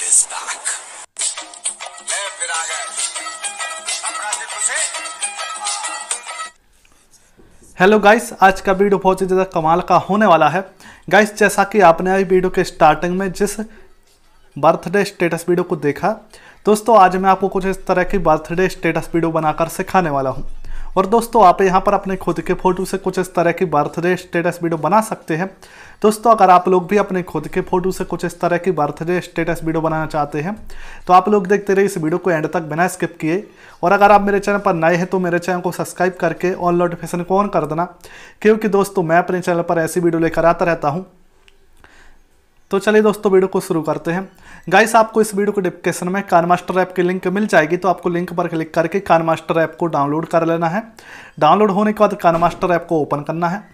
is back. ले फिर आ गए अपना दिल खुशे। हेलो गाइस, आज का वीडियो बहुत ही ज़्यादा कमाल का होने वाला है। गाइस, जैसा कि आपने अभी वीडियो के स्टार्टिंग में जिस बर्थडे स्टेटस वीडियो को देखा, दोस्तों आज मैं आपको कुछ इस तरह की बर्थडे स्टेटस वीडियो बनाकर सिखाने वाला हूं। और दोस्तों आप यहां पर अपने खुद के फ़ोटो से कुछ इस तरह की बर्थडे स्टेटस वीडियो बना सकते हैं। दोस्तों अगर आप लोग भी अपने खुद के फ़ोटो से कुछ इस तरह की बर्थडे स्टेटस वीडियो बनाना चाहते हैं तो आप लोग देखते रहिए इस वीडियो को एंड तक बिना स्किप किए। और अगर आप मेरे चैनल पर नए हैं तो मेरे चैनल को सब्सक्राइब करके ऑल नोटिफिकेशन को ऑन कर देना, क्योंकि दोस्तों मैं अपने चैनल पर ऐसी वीडियो लेकर आता रहता हूँ। तो चलिए दोस्तों वीडियो को शुरू करते हैं। गाइस, आपको इस वीडियो को डिस्क्रिप्शन में काइनमास्टर ऐप की लिंक मिल जाएगी, तो आपको लिंक पर क्लिक करके काइनमास्टर ऐप को डाउनलोड कर लेना है। डाउनलोड होने के बाद काइनमास्टर ऐप को ओपन करना है।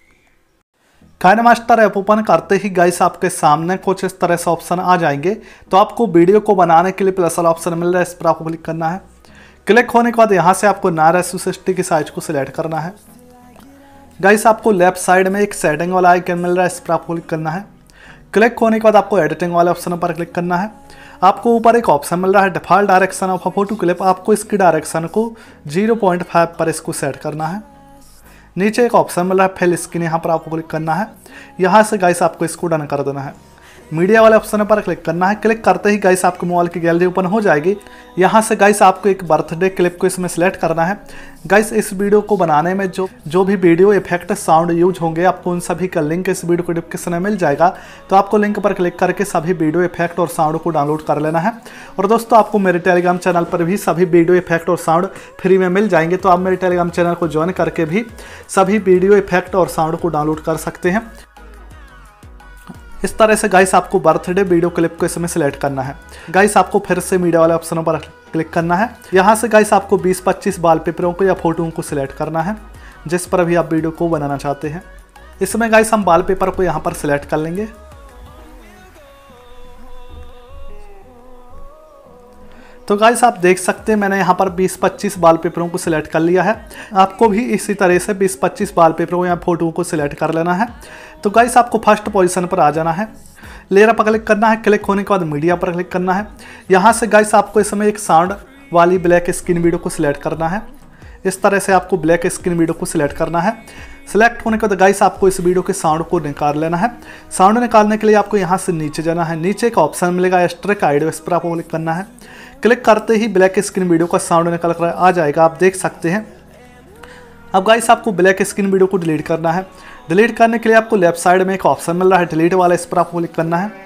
काइनमास्टर ऐप ओपन करते ही गाइस आपके सामने कुछ इस तरह से ऑप्शन आ जाएंगे। तो आपको वीडियो को बनाने के लिए प्लस वाला ऑप्शन मिल रहा है, इस पर आपको क्लिक करना है। क्लिक होने के बाद यहाँ से आपको नायरा की साइज को सिलेक्ट करना है। गाइस, आपको लेफ्ट साइड में एक सेटिंग वाला आइकन मिल रहा है, इस पर आपको क्लिक करना है। क्लिक होने के बाद आपको एडिटिंग वाले ऑप्शन पर क्लिक करना है। आपको ऊपर एक ऑप्शन मिल रहा है default direction of a photo clip, आपको इसकी डायरेक्शन को 0.5 पर इसको सेट करना है। नीचे एक ऑप्शन मिल रहा है फिल स्क्रीन, यहाँ पर आपको क्लिक करना है। यहाँ से गाइस आपको इसको डन कर देना है। मीडिया वाले ऑप्शन पर क्लिक करना है। क्लिक करते ही गाइस आपके मोबाइल की गैलरी ओपन हो जाएगी। यहाँ से गाइस आपको एक बर्थडे क्लिप को इसमें सेलेक्ट करना है। गाइस, इस वीडियो को बनाने में जो भी वीडियो इफेक्ट साउंड यूज होंगे, आपको उन सभी का लिंक इस वीडियो को डिस्क्रिप्शन में मिल जाएगा। तो आपको लिंक पर क्लिक करके सभी वीडियो इफेक्ट और साउंड को डाउनलोड कर लेना है। और दोस्तों आपको मेरे टेलीग्राम चैनल पर भी सभी वीडियो इफेक्ट और साउंड फ्री में मिल जाएंगे, तो आप मेरे टेलीग्राम चैनल को ज्वाइन करके भी सभी वीडियो इफेक्ट और साउंड को डाउनलोड कर सकते हैं। इस तरह से गाइस आपको बर्थडे वीडियो क्लिप को इसमें सेलेक्ट करना है। गाइस, आपको फिर से मीडिया वाले ऑप्शनों पर क्लिक करना है। यहाँ से गाइस आपको 20-25 वॉलपेपरों को या फोटोओं को सिलेक्ट करना है जिस पर अभी आप वीडियो को बनाना चाहते हैं। इसमें गाइस हम वॉलपेपर को यहाँ पर सिलेक्ट कर लेंगे। तो गाइस आप देख सकते हैं मैंने यहाँ पर 20-25 वॉलपेपरों को सिलेक्ट कर लिया है। आपको भी इसी तरह से 20-25 वॉलपेपरों या फोटोओं को सिलेक्ट कर लेना है। तो गाइस आपको फर्स्ट पोजीशन पर आ जाना है, लेयर पर क्लिक करना है। क्लिक होने के बाद मीडिया पर क्लिक करना है। यहाँ से गाइस आपको इसमें एक साउंड वाली ब्लैक स्क्रीन वीडियो को सिलेक्ट करना है। इस तरह से आपको ब्लैक स्क्रीन वीडियो को सिलेक्ट करना है। सिलेक्ट होने के बाद गाइस आपको इस वीडियो के साउंड को निकाल लेना है। साउंड निकालने के लिए आपको यहाँ से नीचे जाना है। नीचे एक ऑप्शन मिलेगा एक्सट्रैक्ट ऑडियो, इस पर आपको क्लिक करना है। क्लिक करते ही ब्लैक स्क्रीन वीडियो का साउंड निकल कर आ जाएगा, आप देख सकते हैं। अब गाइस आपको ब्लैक स्क्रीन वीडियो को डिलीट करना है। डिलीट करने के लिए आपको लेफ्ट साइड में एक ऑप्शन मिल रहा है डिलीट वाला, इस पर आपको क्लिक करना है।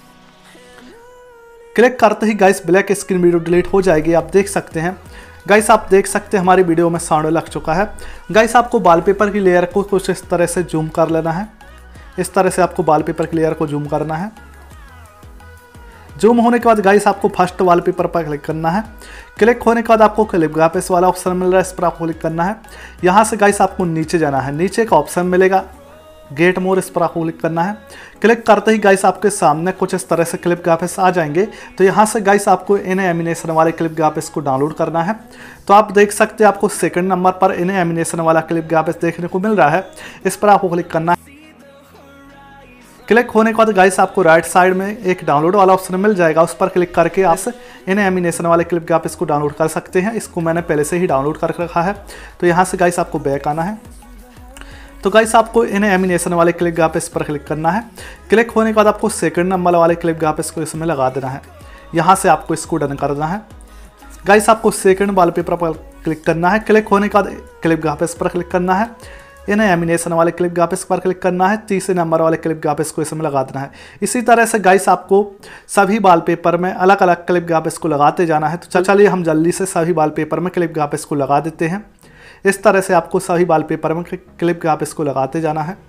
क्लिक करते ही guys black screen video delete हो जाएगी, आप देख सकते हैं। गाइस आप देख सकते हैं हमारी वीडियो में साउंड लग चुका है। गाइस आपको वॉलपेपर की लेयर को कुछ इस तरह से जूम कर लेना है। इस तरह से आपको वॉलपेपर की लेयर को जूम करना है। जूम होने के बाद गाइस आपको फर्स्ट वॉलपेपर पर क्लिक करना है। क्लिक होने के बाद आपको क्लिप ग्राफिक्स वाला ऑप्शन मिल रहा है, इस पर आपको क्लिक करना है। यहाँ से गाइस आपको नीचे जाना है। नीचे एक ऑप्शन मिलेगा गेट मोर, इस पर आपको क्लिक करना है। क्लिक करते ही गाइस आपके सामने कुछ इस तरह से क्लिप ग्राफिक्स आ जाएंगे। तो यहाँ से गाइस आपको इन एनिमेशन वाले क्लिप ग्राफिक्स को डाउनलोड करना है। तो आप देख सकते हैं आपको सेकंड नंबर पर इन एनिमेशन वाला क्लिप ग्राफिक्स देखने को मिल रहा है, इस पर आपको क्लिक करना है। क्लिक होने के बाद गाइस आपको राइट साइड में एक डाउनलोड वाला ऑप्शन मिल जाएगा, उस पर क्लिक करके आप इन एनिमेशन वाले क्लिप ग्राफिक्स को डाउनलोड कर सकते हैं। इसको मैंने पहले से ही डाउनलोड कर रखा है। तो यहाँ से गाइस आपको बैक आना है। तो गाइस आपको इन एनिमेशन वाले क्लिप ग्राफिक्स पर क्लिक करना है। क्लिक होने के बाद आपको सेकंड नंबर वाले क्लिप ग्राफिक्स को इसमें लगा देना है। यहाँ से आपको इसको डन करना है। गाइस आपको सेकंड वॉलपेपर पर क्लिक करना है। क्लिक होने के बाद क्लिप ग्राफिक्स पर क्लिक करना है। इन एनिमेशन वाले क्लिप ग्राफिक्स पर क्लिक करना है। तीसरे नंबर वाले क्लिप ग्राफिक्स को इसमें लगा देना है। इसी तरह से गाइस आपको सभी वॉलपेपर में अलग अलग क्लिप ग्राफिक्स को लगाते जाना है। तो चलिए हम जल्दी से सभी वॉलपेपर में क्लिप ग्राफिक्स को लगा देते हैं। इस तरह से आपको सभी वॉलपेपर में क्लिप ग्राफिक्स को लगाते जाना है।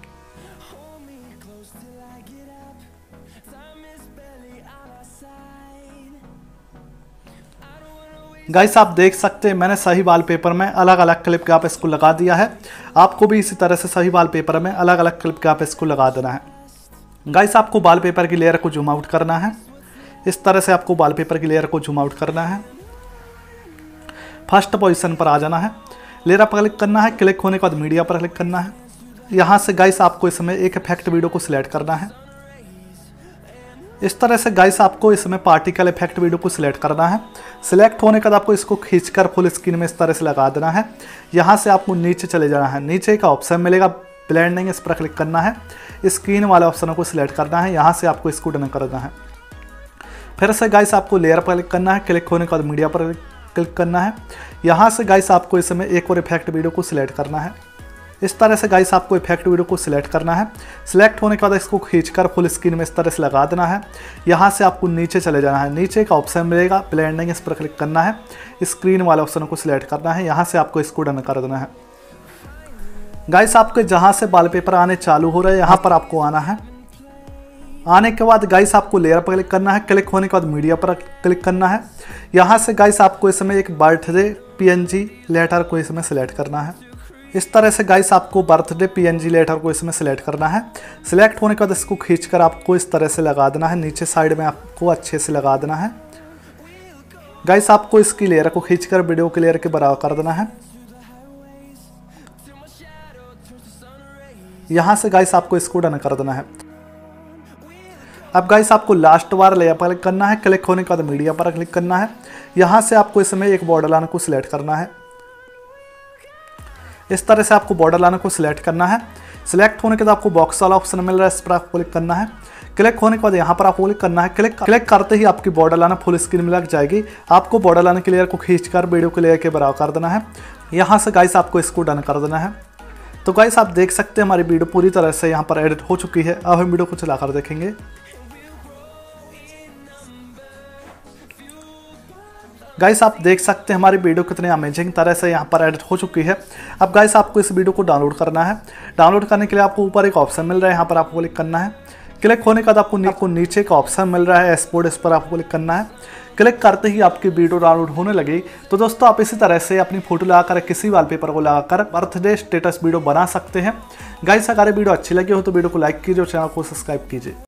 गाइस आप देख सकते हैं मैंने सही वॉलपेपर में अलग अलग क्लिप ग्राफिक्स को लगा दिया है। आपको भी इसी तरह से सही वॉलपेपर में अलग अलग क्लिप ग्राफिक्स को लगा देना है। गाइस आपको वॉलपेपर की लेयर को जूम आउट करना है। इस तरह से आपको वॉलपेपर की लेयर को जूम आउट करना है। फर्स्ट पोजीशन पर आ जाना है। लेयर पर क्लिक करना है। क्लिक होने के बाद मीडिया पर क्लिक करना है। यहाँ से गाइस आपको इसमें एक इफेक्ट वीडियो को सिलेक्ट करना है। इस तरह से गाइस आपको इसमें पार्टिकल इफेक्ट वीडियो को सिलेक्ट करना है। सिलेक्ट होने के बाद आपको इसको खींचकर फुल स्क्रीन में इस तरह से लगा देना है। यहाँ से आपको नीचे चले जाना है, नीचे का ऑप्शन मिलेगा ब्लेंडिंग, इस पर क्लिक करना है। स्क्रीन वाले ऑप्शन को सिलेक्ट करना है, यहाँ से आपको इसको डन करना है। फिर से गाइस आपको लेयर पर क्लिक करना है। क्लिक होने के बाद मीडिया पर क्लिक करना है। यहाँ से गाइस आपको इसमें एक और इफेक्ट वीडियो को सिलेक्ट करना है। इस तरह से गाइस आपको इफेक्ट वीडियो को सिलेक्ट करना है। सिलेक्ट होने के बाद इसको खींचकर फुल स्क्रीन में इस तरह से लगा देना है। यहाँ से आपको नीचे चले जाना है, नीचे का ऑप्शन मिलेगा ब्लेंडिंग, इस पर क्लिक करना है। स्क्रीन वाले ऑप्शन को सिलेक्ट करना है, यहाँ से आपको इसको डन कर देना है। गाइस आपके जहाँ से वॉलपेपर आने चालू हो रहे हैं यहाँ पर आपको आना है। आने के बाद गाइस आपको लेयर पर क्लिक करना है। क्लिक होने के बाद मीडिया पर क्लिक करना है। यहाँ से गाइस आपको इसमें एक बर्थडे PNG लेटर को इसमें सिलेक्ट करना है। इस तरह से गाइस आपको बर्थडे PNG लेटर को इसमें सिलेक्ट करना है। सिलेक्ट होने के बाद इसको खींचकर आपको इस तरह से लगा देना है, नीचे साइड में आपको अच्छे से लगा देना है। गाइस आपको इसकी लेयर को खींचकर वीडियो की लेयर के बराबर कर देना है। यहाँ से गाइस आपको इसको डन कर देना है। अब गाइस आपको लास्ट बार लेयर पर क्लिक करना है। क्लिक होने के बाद मीडिया पर क्लिक करना है। यहाँ से आपको इसमें एक बॉर्डर लाइन को सिलेक्ट करना है। इस तरह से आपको बॉर्डर लाइन को सिलेक्ट करना है। सिलेक्ट होने के बाद आपको बॉक्स वाला ऑप्शन मिल रहा है, इस पर आपको क्लिक करना है। क्लिक होने के बाद यहाँ पर आपको क्लिक करना है। क्लिक करते ही आपकी बॉर्डर लाइन फुल स्क्रीन में लग जाएगी। आपको बॉर्डर लाइन की लेयर को खींचकर वीडियो की लेयर के बराबर कर देना है। यहाँ से गाइस आपको इसको डन कर देना है। तो गाइस आप देख सकते हैं हमारी वीडियो पूरी तरह से यहाँ पर एडिट हो चुकी है। अब हम वीडियो को चलाकर देखेंगे। गाइस आप देख सकते हैं हमारी वीडियो कितने अमेजिंग तरह से यहाँ पर एडिट हो चुकी है। अब गाइस आपको इस वीडियो को डाउनलोड करना है। डाउनलोड करने के लिए आपको ऊपर एक ऑप्शन मिल रहा है, यहाँ पर आपको क्लिक करना है। क्लिक होने के बाद आपको नीचे का ऑप्शन मिल रहा है एक्सपोर्ट, इस पर आपको क्लिक करना है। क्लिक करते ही आपकी वीडियो डाउनलोड होने लगी। तो दोस्तों आप इसी तरह से अपनी फोटो लगाकर किसी वॉलपेपर को लगाकर बर्थडे स्टेटस वीडियो बना सकते हैं। गाइस अगर वीडियो अच्छी लगी हो तो वीडियो को लाइक कीजिए और चैनल को सब्सक्राइब कीजिए।